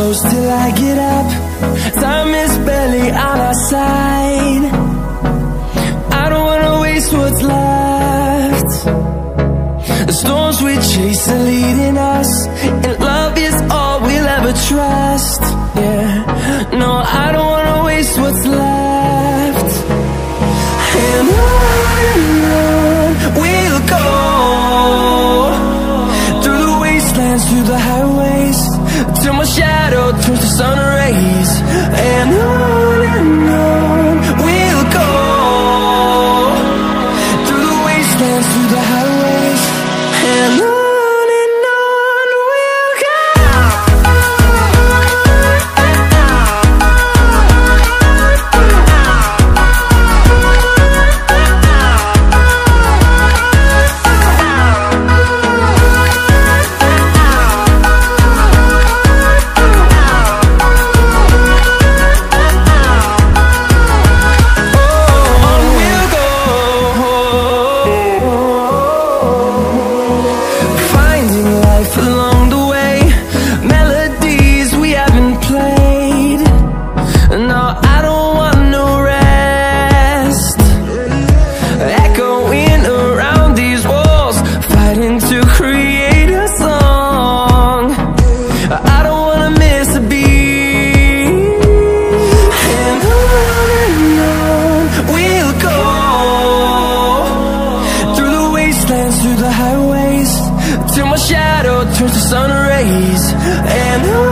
close till I get up. Time is barely on our side. I don't wanna waste what's left. The storms we chase are leading us, and love is all we'll ever trust. Yeah, no, I don't wanna waste what's left. And on we'll go, through the wastelands, through the highways, till my shadow turns to sun rays. And on we'll go, through the wastelands, through the highways, and on we'll go. Through the highways, till my shadow turns to sun rays. And